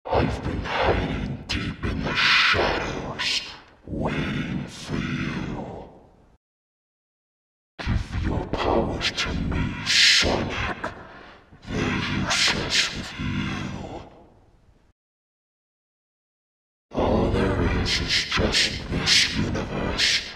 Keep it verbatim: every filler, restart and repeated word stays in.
I've been hiding deep in the shadows, waiting for you. Give your powers to me, Sonic. They're useless with you. All there is is just this universe.